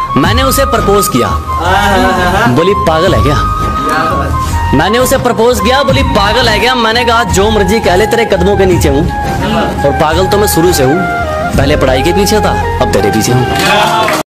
मैंने उसे प्रपोज किया, बोली पागल है क्या। मैंने उसे प्रपोज किया, बोली पागल है क्या। मैंने कहा जो मर्जी कह ले, तेरे कदमों के नीचे हूँ, और पागल तो मैं शुरू से हूँ। पहले पढ़ाई के पीछे था, अब तेरे पीछे हूँ।